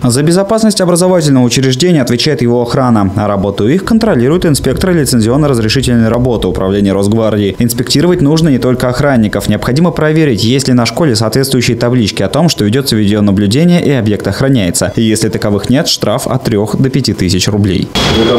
За безопасность образовательного учреждения отвечает его охрана, а работу их контролируют инспекторы лицензионно-разрешительной работы Управления Росгвардии. Инспектировать нужно не только охранников. Необходимо проверить, есть ли на школе соответствующие таблички о том, что ведется видеонаблюдение и объект охраняется. И если таковых нет, штраф от 3 до 5 тысяч рублей.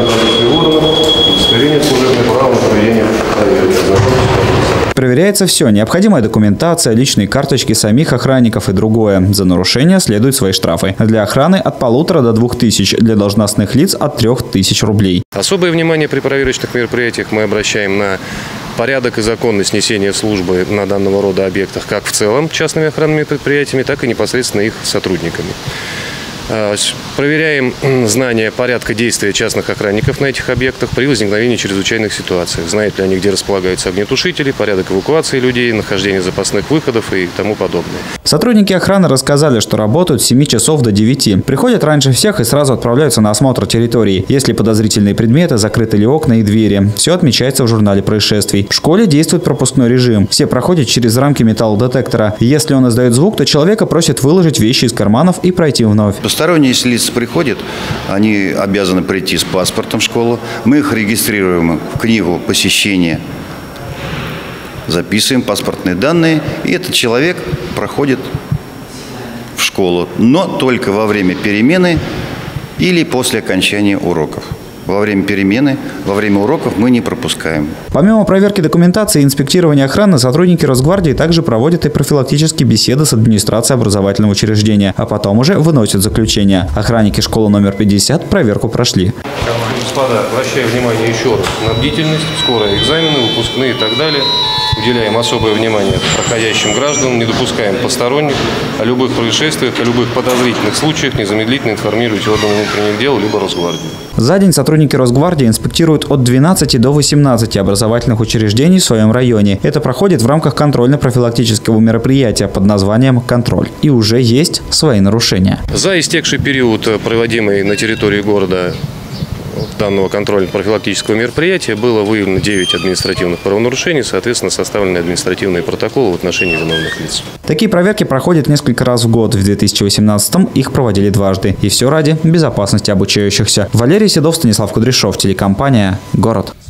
Проверяется все. Необходимая документация, личные карточки самих охранников и другое. За нарушение следуют свои штрафы. Для охраны от 1,5 до 2 тысяч, для должностных лиц от 3 тысяч рублей. Особое внимание при проверочных мероприятиях мы обращаем на порядок и законность несения службы на данного рода объектах, как в целом частными охранными предприятиями, так и непосредственно их сотрудниками. Проверяем знание порядка действия частных охранников на этих объектах при возникновении чрезвычайных ситуаций. Знают ли они, где располагаются огнетушители, порядок эвакуации людей, нахождение запасных выходов и тому подобное. Сотрудники охраны рассказали, что работают с 7 часов до 9. Приходят раньше всех и сразу отправляются на осмотр территории. Если подозрительные предметы, закрыты ли окна и двери. Все отмечается в журнале происшествий. В школе действует пропускной режим. Все проходят через рамки металлодетектора. Если он издает звук, то человека просят выложить вещи из карманов и пройти вновь. Посторонние, если лица приходят, они обязаны прийти с паспортом в школу. Мы их регистрируем в книгу посещения, записываем паспортные данные, и этот человек проходит в школу, но только во время перемены или после окончания уроков. Во время перемены, во время уроков мы не пропускаем. Помимо проверки документации и инспектирования охраны, сотрудники Росгвардии также проводят и профилактические беседы с администрацией образовательного учреждения, а потом уже выносят заключение. Охранники школы номер 50 проверку прошли. Господа, обращаю внимание еще раз на бдительность, скорые экзамены, выпускные и так далее. Уделяем особое внимание проходящим гражданам, не допускаем посторонних, о любых происшествиях, о любых подозрительных случаях незамедлительно информируйте органы внутренних дел либо Росгвардию. За день сотрудники Росгвардии инспектируют от 12 до 18 образовательных учреждений в своем районе. Это проходит в рамках контрольно-профилактического мероприятия под названием «Контроль». И уже есть свои нарушения. За истекший период, проводимый на территории города данного контрольно-профилактического мероприятия, было выявлено 9 административных правонарушений, соответственно, составлены административные протоколы в отношении виновных лиц. Такие проверки проходят несколько раз в год. В 2018-м их проводили дважды. И все ради безопасности обучающихся. Валерий Седов, Станислав Кудряшов, телекомпания «Город».